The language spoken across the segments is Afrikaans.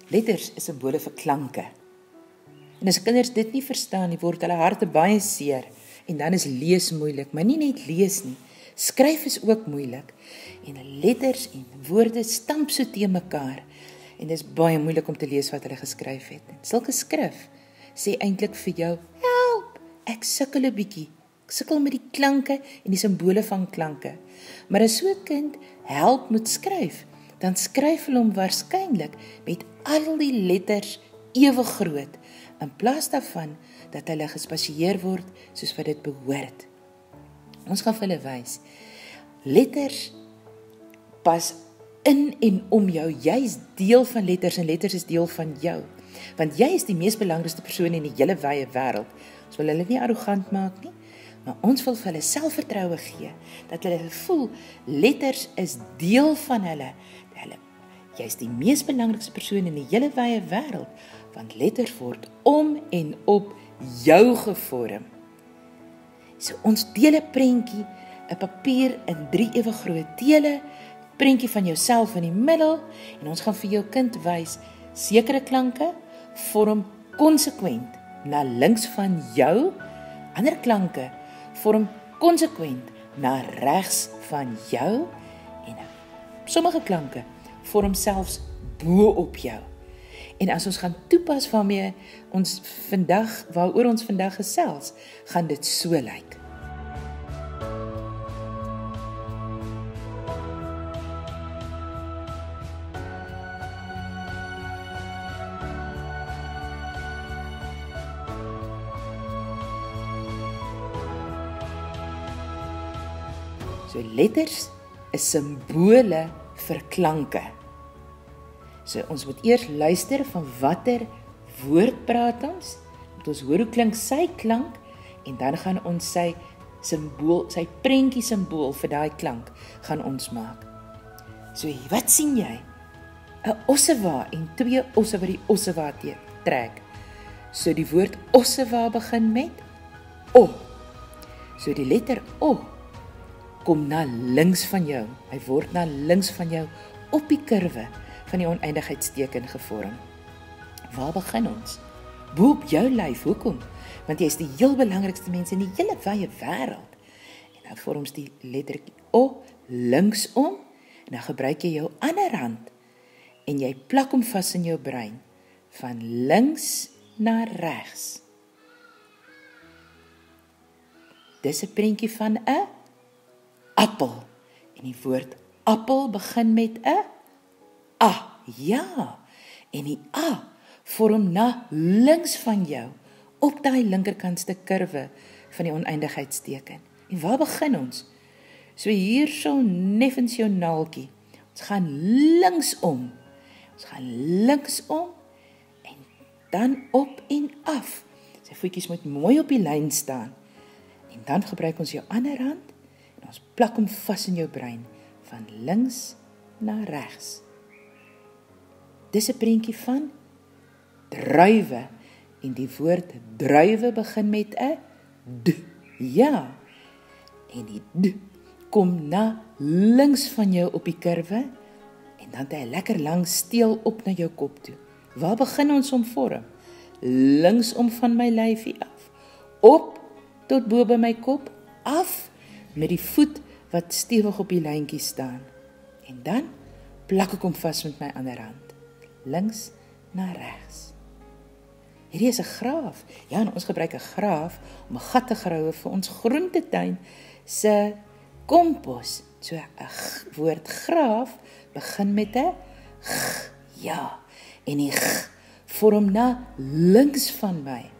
Letters is simbole vir klanke. En as kinders dit nie verstaan nie, word hulle harte baie seer. En dan is lees moeilik, maar nie net lees nie. Skryf is ook moeilik. En letters en woorde stamp so teen mekaar. En dit is baie moeilik om te lees wat hulle geskryf het. En sulke skrif sê eintlik vir jou, help, ek sukkel 'n bietjie. Ek sukkel met die klanke en die simbole van klanke. Maar as so 'n kind help moet skryf, dan skryf hulle hom waarskynlik met al die letters ewig groot, in plaas daarvan dat hulle gespasieer word soos wat dit behoort. Ons gaan vir hulle wys, letters pas in en om jou, jy is deel van letters en letters is deel van jou, want jy is die mees belangrikste persoon in die hele wye wêreld. Ons wil hulle nie arrogant maak nie, maar ons wil vir hulle selfvertroue gee, dat hulle voel, letters is deel van hulle. Jy is die mees belangrikste persoon in die hele wye wêreld, want letters word om en op jou gevorm. So ons deel 'n prentjie, 'n papier in 3 ewig groot dele, prentjie van jouself in die middel, en ons gaan vir jou kind wys, sekere klanke vorm konsekwent na links van jou, ander klanke vorm konsekwent na regs van jou, en sommige klanke vorm selfs bo op jou. En as ons gaan toepas waaroor ons vandag gesels, gaan dit so lyk. So letters is simbole vir klanke. So ons moet eers luister van watter woord praat ons, want ons hoor hoe klink sy klank, en dan gaan ons sy prentjie simbool vir daai klank, gaan ons maak. So wat sien jy? 'n Ossewa en 2 osse wat die ossewa trek. So die woord ossewa begin met O. So die letter O kom na links van jou. Hy word na links van jou op die kurwe van die oneindigheidsteken gevorm. Waar begin ons? Bo op jou lyf, hoekom? Want jy is die heel belangrikste mens in die hele wye wêreld. En dan vorm ons die lettertjie O linksom, en dan gebruik jy jou ander hand, en jy plak hom vas in jou brein, van links na regs. Dis 'n prentjie van 'n appel, en die woord appel begin met 'n A, ja, en die A vorm na links van jou, op daai linkerkantste kurwe van die oneindigheidsteken. En waar begin ons? So hierso neffens jou naaltjie. Ons gaan linksom. En dan op en af. Sy voetjies moet mooi op die lyn staan. En dan gebruik ons jou ander hand, en ons plak hom vas in jou brein, van links na regs. Dis 'n prentjie van druiwe, en die woord druiwe begin met 'n D, ja, en die D kom na links van jou op die kurwe, en dan het hy 'n lekker lang steel op na jou kop toe. Waar begin ons om vorm? Linksom van my lyfie af, op tot bo by my kop, af met die voet wat stewig op die lyntjie staan. En dan plak ek hom vas met my ander hand, links na regs. Hierdie is 'n graaf. Ja, en ons gebruik 'n graaf om 'n gat te grawe vir ons groentetuin se kompos. So 'n woord graaf begin met 'n g, ja, en die g vorm na links van my.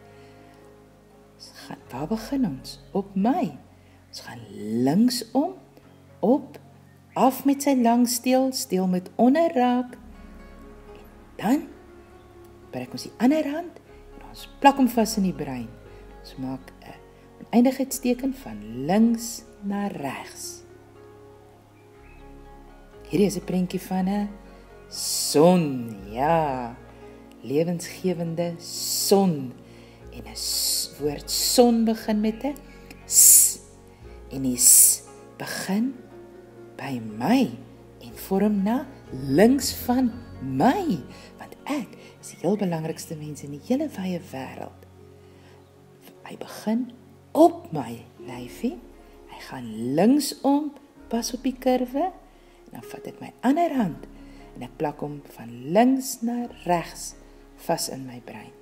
Waar begin ons? Op my. Ons gaan linksom, op, af met sy lang steel met onderraak. Dan breek ons die ander hand, en ons plak hom vas in die brein. Ons maak 'n oneindigheidsteken van links na regs. Hierdie is 'n prentjie van 'n son, ja, lewensgewende son. En 'n woord son begin met 'n s, en die s begin by my, en vorm na links van my, want ek heel belangrikste mens in die hele wye wêreld. Hy begin op my lyfie. Hy gaan linksom, pas op die kurwe, en dan vat ek my ander hand en ek plak hom van links na regs vas in my brein.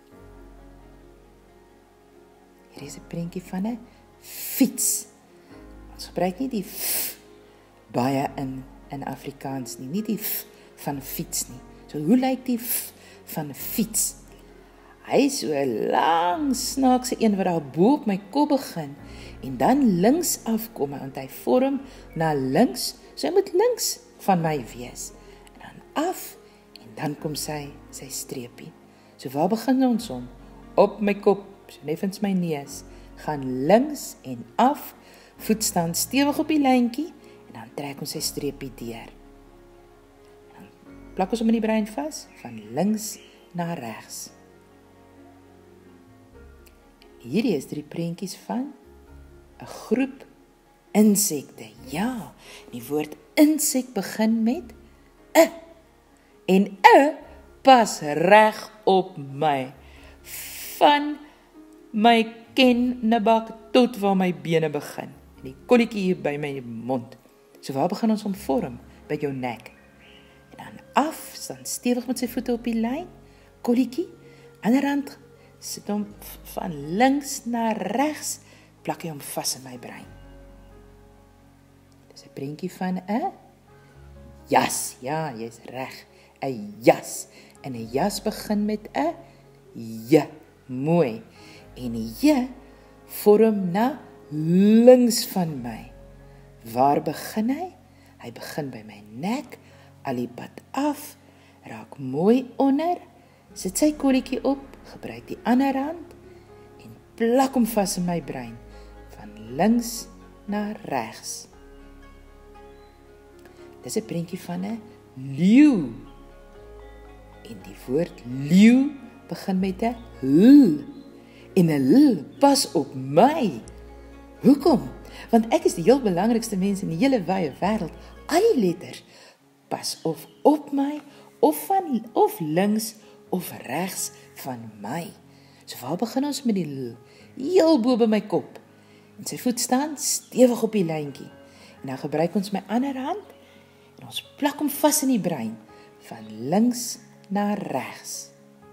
Hier is 'n prentjie van 'n fiets. Ons gebruik nie die f baie in Afrikaans nie die f van fiets nie. So hoe lyk die f van fiets? Hy is so 'n lang snaakse een wat daar bo op my kop begin en dan links afkom, want hy vorm na links, so hy moet links van my wees. En dan af en dan kom sy streepie. So waar begin ons hom? Op my kop, so neffens my neus, gaan links en af, voet staan stewig op die lyntjie en dan trek ons sy streepie deur. En dan plak ons hom in die brein vas, van links na regs. Hierdie is 3 prentjies van 'n groep insekte. Ja, die woord insek begin met 'n. En 'n pas reg op my. Van my kennebak tot waar my bene begin. En die kolletjie hier by my mond. So waar begin ons hom vorm? By jou nek. En dan af, staan stewig met sy voete op die lyn. Kolletjie, ander hand sit hom van links na regs, plak hy hom vas in my brein. Dis 'n prentjie van 'n jas. Ja, jy's reg. 'n jas. En 'n jas begin met 'n j. Mooi. En die j vorm na links van my. Waar begin hy? Hy begin by my nek, al die pad af, raak mooi onder, sit sy kolletjie op, gebruik die ander hand en plak hom vas in my brein, van links na regs. Dis 'n prentjie van 'n leeu. En die woord leeu begin met 'n l. En 'n l pas op my. Hoekom? Want ek is die heel belangrikste mens in die hele wye wêreld. Al die letters pas of op my, of links of regs van my. So waar begin ons met die l? Heel bo by my kop. En sy voet staan stewig op die lyntjie. En dan gebruik ons my ander hand en ons plak hom vas in die brein, van links na regs.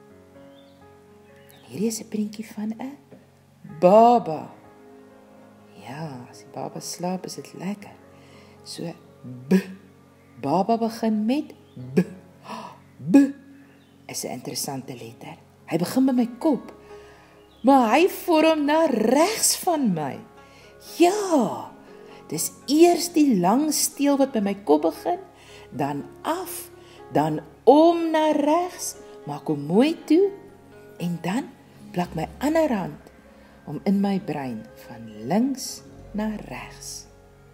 En hierdie is 'n prentjie van 'n baba. Ja, as die baba slaap is dit lekker. So, b. Baba begin met b. B is 'n interessante letter. Hy begin by my kop, maar hy vorm na regs van my. Ja, dis eers die lang steel wat by my kop begin, dan af, dan om na regs, maak hom mooi toe, en dan plak my ander hand om in my brein van links na regs.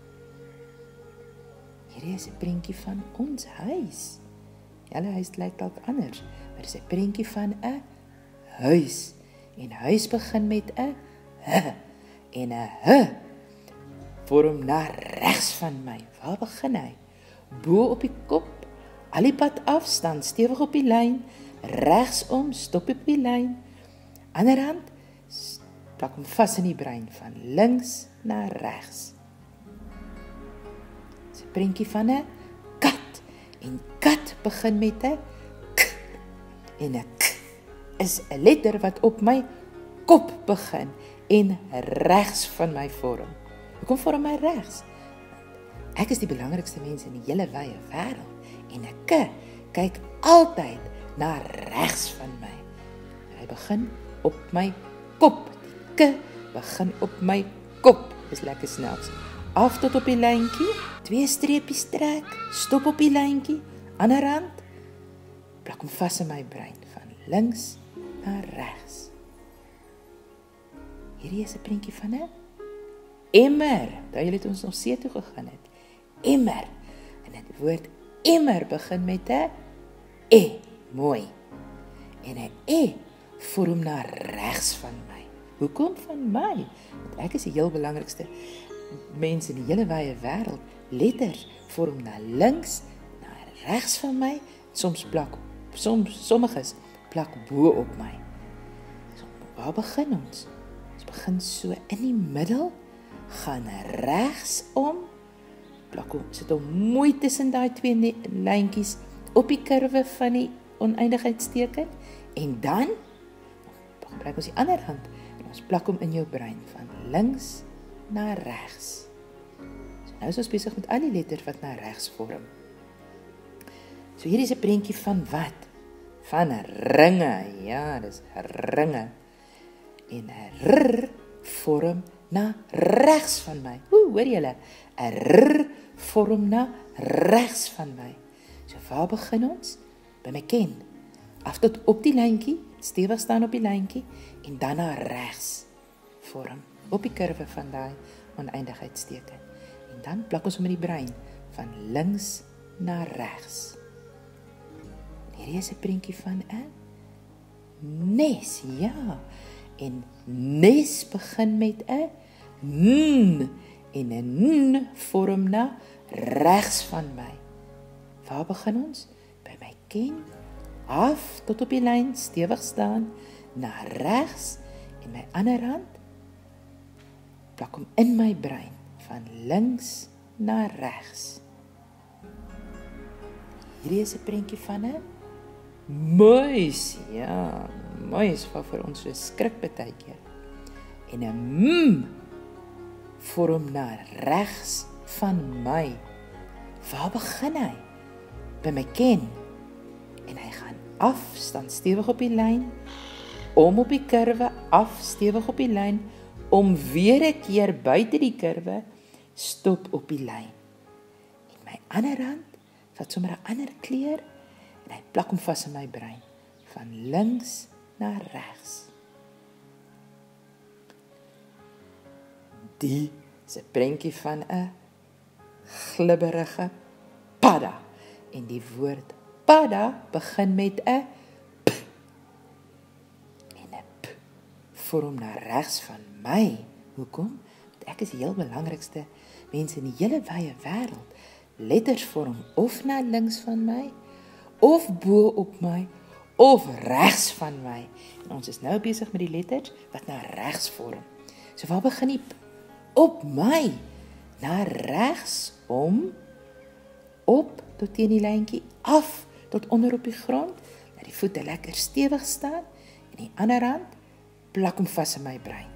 Hierdie is 'n prentjie van ons huis. Julle huis lyk dalk anders, maar dis 'n prentjie van 'n huis. En huis begin met 'n h. En 'n h vorm na regs van my. Waar begin hy? Bo op die kop, al die pad af, staan stewig op die lyn, regsom, stop op die lyn. Ander hand, plak hom vas in die brein, van links na regs. Dis 'n prentjie van 'n kat. En kat begin met 'n k. En 'n k is 'n letter wat op my kop begin en regs van my vorm. Hoekom vorm my regs? Ek is die belangrikste mens in die hele wye wêreld en 'n k kyk altyd na regs van my. Hy begin op my kop. Die k begin op my kop. Dis lekker snaaks. Af tot op die lyntjie, 2 streepies trek, stop op die lyntjie, ander hand, plak hom vas in my brein, van links na regs. Hierdie is 'n prentjie van 'n emmer. Daar julle het ons nog see toe gegaan het. Emmer. En dit woord emmer begin met 'n e. Mooi. En 'n e vorm na regs van my. Hoekom van my? Want ek is die heel belangrikste mens in die hele wye wêreld. Letters vorm na links, na regs van my. Soms plak, sommiges plak bo op my. So, waar begin ons? Ons begin so in die middel, gaan regs om, plak hom, sit hom mooi tussen daai twee lyntjies op die kurwe van die oneindigheidsteken, en dan gebruik ons die ander hand, en ons plak hom in jou brein, van links na regs. So nou is ons besig met al die letters wat na regs vorm. So hier is 'n prentjie van wat? Van ringe, ja, dis ringe. En 'n r vorm na regs van my. Hoor julle? 'n r vorm na regs van my. So waar begin ons? By my ken. Af tot op die lyntjie, stewig staan op die lyntjie, en dan na regs vorm, op die kurwe van daai oneindigheidsteken. En dan plak ons hom in die brein, van links na regs. Hier is 'n prentjie van 'n nes, ja. En nes begin met 'n n, en 'n n vorm na regs van my. Waar begin ons? By my ken, af tot op die lyn, stewig staan, na regs, en my ander hand plak hom in my brein, van links na regs. Hierdie is 'n prentjie van 'n muis, ja, muis wat vir ons so skrik baie keer. En 'n vorm na regs van my. Waar begin hy? By my ken. En hy gaan af, staan stewig op die lyn, om op die kurwe, af, stewig op die lyn, om weer 'n keer buite die kurwe, stop op die lyn. En my ander hand vat sommer 'n ander kleur, en hy plak hom vas in my brein, van links na regs. Die is 'n prentjie van 'n glibberige padda, en die woord padda begin met 'n p, en 'n p vorm na regs van my. Hoekom? Want ek is die heel belangrikste mens in die hele wye wêreld. Letters vorm of na links van my, of bo op my, of regs van my. En ons is nou besig met die letters wat na regs vorm. So waar begin die p? Op my, na regs om, op tot teen die lyntjie, af tot onder op die grond, dat die voete lekker stewig staan, en die ander hand plak hom vas in my brein.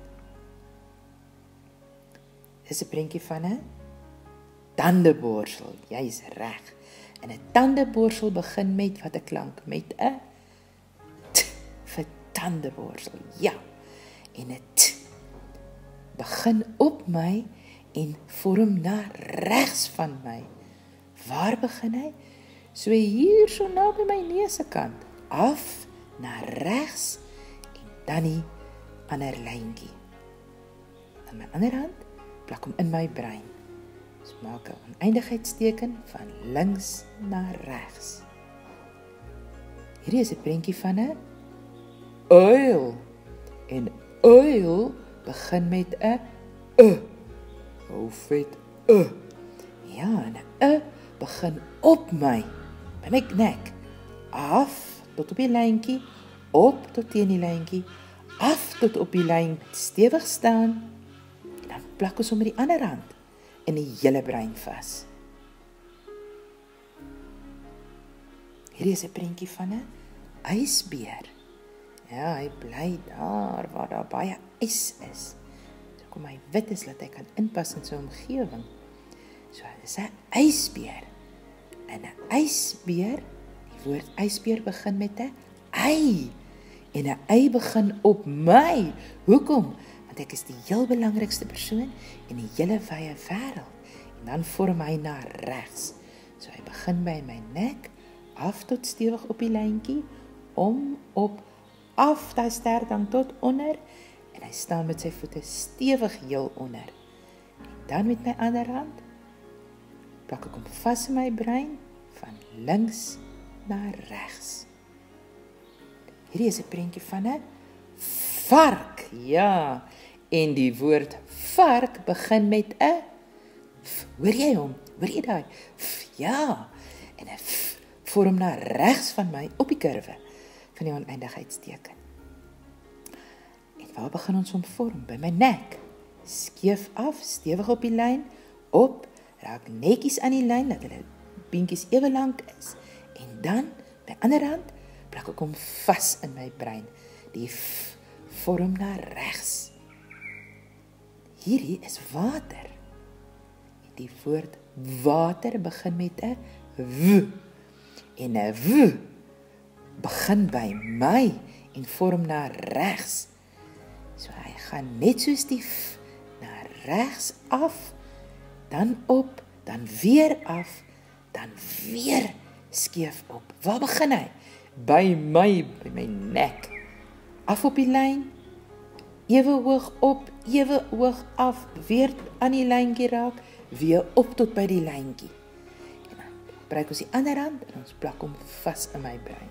Dis 'n prentjie van 'n tandeborsel, jy is reg. En 'n tandeborsel begin met wat 'n klank, met 'n t vir tandeborsel, ja. En 'n t begin op my en vorm na regs van my. Waar begin hy? So hier so naby my neusekant, af na regs, en dan die ander lyntjie. Dan my ander hand plak hom in my brein. So maak 'n oneindigheidsteken van links na regs. Hierdie is 'n prentjie van 'n uil. En uil begin met 'n Hou vet Ja, en 'n begin op my, by my nek, af tot op die lyntjie, op tot teen die lyntjie, af tot op die lyn, stewig staan, en dan plak ons hom met die ander hand in die hele brein vas. Hierdie is 'n prentjie van 'n ysbeer. Ja, hy bly daar waar daar baie ys is. So kom hy wit is, dat hy kan inpas in sy omgewing. So, dit is 'n ysbeer. En 'n ysbeer, die woord ysbeer begin met 'n y. En 'n y begin op my. Hoekom? Want ek is die heel belangrikste persoon in die hele wye wêreld. En dan vorm hy na regs. So hy begin by my nek, af tot stewig op die lyntjie, om op, af daai ster dan tot onder, en hy staan met sy voete stewig heel onder. En dan met my ander hand plak ek hom vas in my brein, van links na regs. Hierdie is 'n prentjie van 'n vark, ja, en die woord vark begin met 'n f. Hoor jy hom? Hoor jy daai? F, ja, en 'n f vorm na regs van my op die kurwe, van die oneindigheidsteken. En waar begin ons om vorm? By my nek. Skeef af, stewig op die lyn, op, raak netjies aan die lyn, dat hulle beentjies ewe lank is. En dan, my ander hand, plak ek hom vas in my brein. Die vorm na regs. Hierdie is water. Die woord water begin met 'n w. En 'n w begin by my en vorm na regs. So hy gaan net soos die f na regs af, dan op, dan weer af, dan weer skeef op. Waar begin hy? By my nek. Af op die lyn, ewe hoog op, ewe hoog af, weer aan die lyntjie raak, weer op tot by die lyntjie. En dan gebruik ons die ander hand en ons plak hom vas in my brein.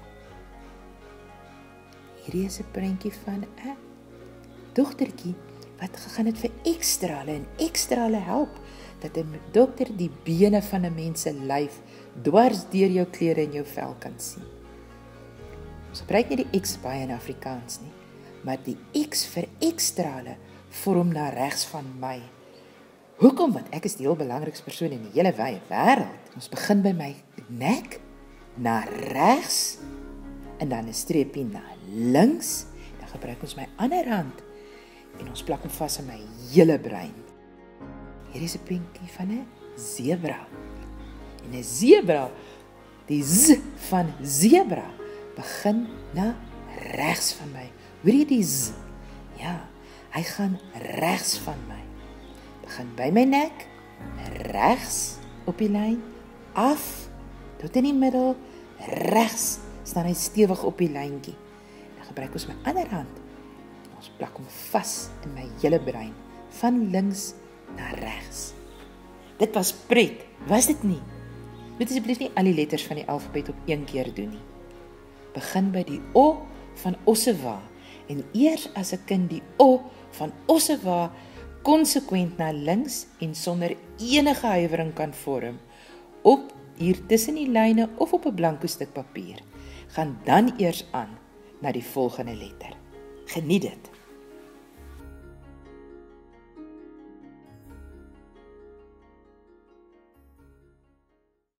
Hierdie is 'n prentjie van 'n dogtertjie wat gegaan het vir ekstrale en ekstrale help, dat 'n dokter die bene van 'n mens se lyf dwars deur jou klere en jou vel kan sien. Ons gebruik nie die X baie in Afrikaans nie, maar die X vir ekstrale vorm na regs van my. Hoekom? Want ek is die heel belangrikste persoon in die hele wye wêreld. Ons begin by my nek, na regs, en dan 'n streepie na links, dan gebruik ons my ander hand, en ons plak hom vas in my hele brein. Hier is 'n prentjie van 'n zebra. En 'n zebra, die z van zebra, begin na regs van my. Hoor jy die z? Ja, hy gaan regs van my. Begin by my nek, regs op die lyn, af, tot in die middel, regs, staan hy stewig op die lyntjie. Dan gebruik ons my ander hand, en ons plak hom vas in my hele brein, van links na regs. Dit was pret, was dit nie? Moet asseblief nie al die letters van die alfabet op een keer doen nie. Begin by die O van Ossewa, en eers as 'n kind die O van Ossewa konsekwent na links en sonder enige huiwering kan vorm, op hier tussen die lyne of op 'n blanko stuk papier, gaan dan eers aan na die volgende letter. Geniet dit!